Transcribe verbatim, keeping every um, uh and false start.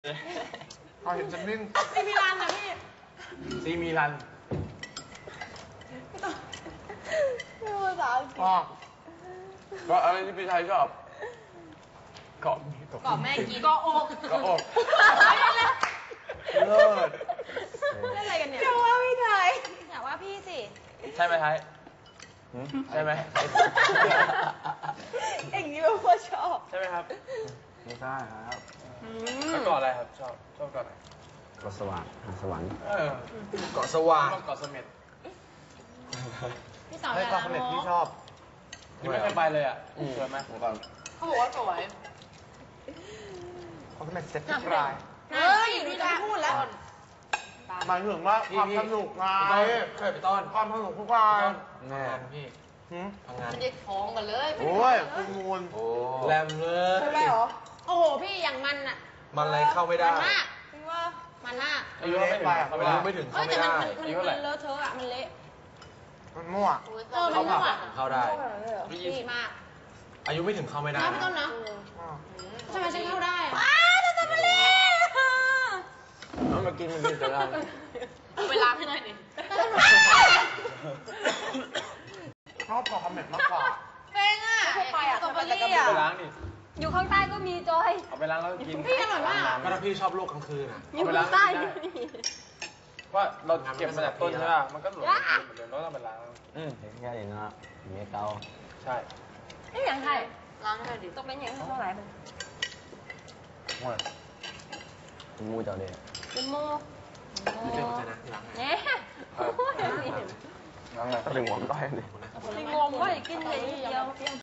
พอเห็นจะนิ่งซีมิลันนะพี่ซีมีรันไม่ภาษาอังกฤษก็ก็อะไรที่พี่ชายชอบเกาะเกาะแม่กีเกาะอกเกาะอกเลิศเล่นอะไรกันเนี่ยอย่าว่าพี่ไทยอย่าว่าพี่สิใช่ไหมไทยใช่ไหมอย่างนี้เป็นคนชอบใช่ไหมครับไม่ใช่ครับแล้วเกาะอะไรครับชอบชอบเกาะไหนเกาะสว่างหาดสวรรค์เออเกาะสว่างชอบเกาะเสม็ดพี่สาวเฮ้ยยาเกาะเสม็ดพี่ชอบยังไม่เคยไปเลยอ่ะสวยไหมก่อนเขาบอกว่าสวยเกาะเสม็ดเซ็ตทุกรายเฮ้ยพี่จะพูดแล้วหมายถึงว่าความสนุกไงเคยไปต้อนความสนุกทุกรายงานพี่หืมทำงานเด็กท้องกันเลยโอ้ยคุณมูลแรมเลยใช่ไหมเหรอ โอ้โหพี่อย่างมันอะมันอะไรเข้าไม่ได้มันมากจริงว่ามันมากอายุไม่ถึงเข้าไม่ได้ไม่ถึงเฮ้ยเข้าแต่ไม่มันได้มันอายุมันเท่าไหร่เลอะเทอะอะมันเละมันมั่วเออมันมั่วเข้าได้ดีมากอายุไม่ถึงเข้าไม่ได้นะพี่ต้นนะอ้าวทำไมฉันเข้าได้อะอ้าวจะจะมาเละเอามากินมันกินจะได้เอาไปล้างให้หน่อยดิชอบเกาะเสม็ดมากกว่าเฟ้งอะไม่ไปอะสตรอเบอรี่อะไปล้างดิอยู่ข้างใต้ก็มีจอยเอาไปล้างแล้วกินพี่อร่อยมากก็ถ้าพี่ชอบโลกกลางคืนอ่ะอยู่เอาไปล้าข้าง งได้ใต้ก็มีว่าเราเก็บมาจากต้นใช่ป่ะมันก็หล่นเหมือนเดิมแล้วเราไปล้างอืมเห็นแค่นี้นะเมียเกาใช่นี่อย่างไทยล้างให้หน่อยดิต้องเป็นอย่างเท่าไหร่มันว่ามูเจ้าเด็กเป็นโมไม่เจอคนใจนะที่ล้างเนี่ยล้างอะไรต้องเป็นหัวก้อยเลยงงว่าอย่ากินเลยเดียว